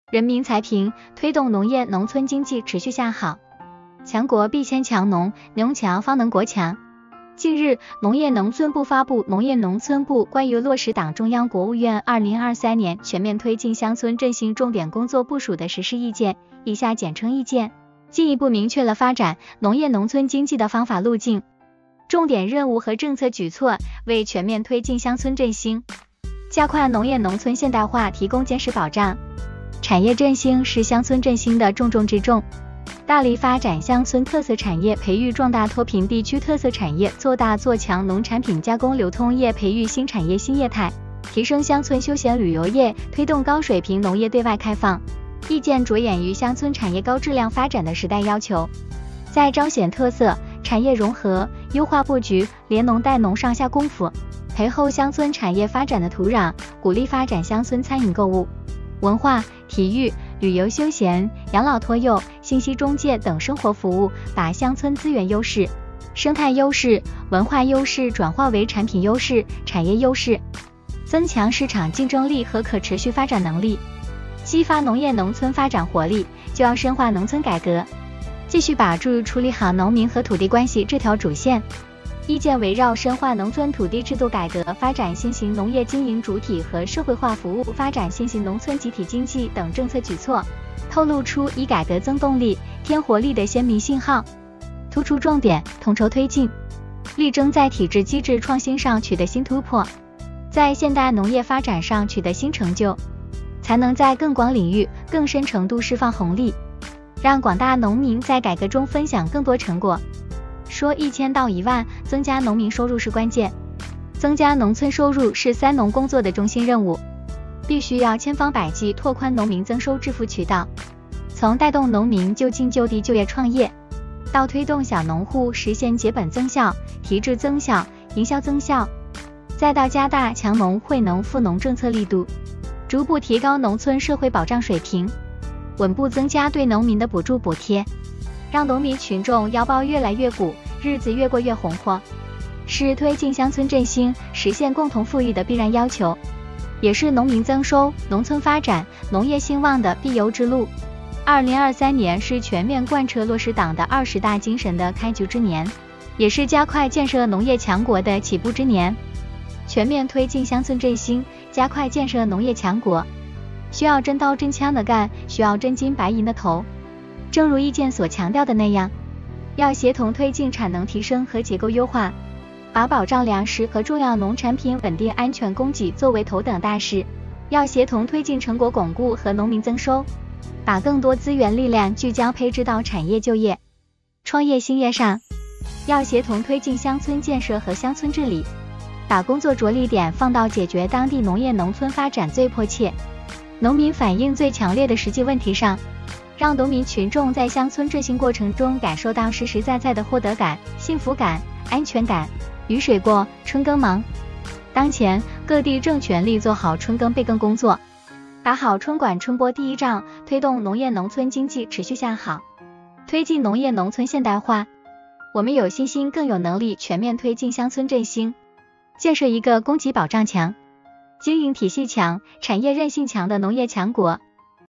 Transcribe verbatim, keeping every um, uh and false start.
人民财评，推动农业农村经济持续向好。强国必先强农，农强方能国强。近日，农业农村部发布《农业农村部关于落实党中央、国务院二零二三年全面推进乡村振兴重点工作部署的实施意见》，以下简称意见，进一步明确了发展农业农村经济的方法路径、重点任务和政策举措，为全面推进乡村振兴、加快农业农村现代化提供坚实保障。产业振兴是乡村振兴的重中之重，大力发展乡村特色产业，培育壮大脱贫地区特色产业，做大做强农产品加工流通业，培育新产业新业态，提升乡村休闲旅游业，推动高水平农业对外开放。意见着眼于乡村产业高质量发展的时代要求，在彰显特色、产业融合、优化布局、联农带农上下功夫，培厚乡村产业发展的土壤，鼓励发展乡村餐饮购物、文化、体育、旅游休闲、养老托幼、信息中介等生活服务，把乡村资源优势、生态优势、文化优势转化为产品优势、产业优势，增强市场竞争力和可持续发展能力，激发农业农村发展活力，就要深化农村改革，继续把住处理好农民和土地关系这条主线。意见围绕深化农村土地制度改革、发展新型农业经营主体和社会化服务、发展新型农村集体经济等政策举措，透露出以改革增动力、添活力的鲜明信号，突出重点，统筹推进，力争在体制机制创新上取得新突破，在现代农业发展上取得新成就，才能在更广领域、更深程度释放红利，让广大农民在改革中分享更多成果。说一千到一万，增加农民收入是关键，增加农村收入是三农工作的中心任务，必须要千方百计拓宽农民增收致富渠道，从带动农民就近就地就业创业，到推动小农户实现结本增效、提质增效、营销增效，再到加大强农惠农富农政策力度，逐步提高农村社会保障水平，稳步增加对农民的补助补贴，让农民群众腰包越来越鼓，日子越过越红火，是推进乡村振兴、实现共同富裕的必然要求，也是农民增收、农村发展、农业兴旺的必由之路。二零二三年是全面贯彻落实党的二十大精神的开局之年，也是加快建设农业强国的起步之年。全面推进乡村振兴，加快建设农业强国，需要真刀真枪的干，需要真金白银的投。正如意见所强调的那样，要协同推进产能提升和结构优化，把保障粮食和重要农产品稳定安全供给作为头等大事，要协同推进成果巩固和农民增收，把更多资源力量聚焦配置到产业就业、创业兴业上，要协同推进乡村建设和乡村治理，把工作着力点放到解决当地农业农村发展最迫切、农民反映最强烈的实际问题上，让农民群众在乡村振兴过程中感受到实实在在的获得感、幸福感、安全感。雨水过，春耕忙。当前各地正全力做好春耕备耕工作，打好春管春播第一仗，推动农业农村经济持续向好，推进农业农村现代化。我们有信心更有能力全面推进乡村振兴，建设一个供给保障强、经营体系强、产业韧性强的农业强国。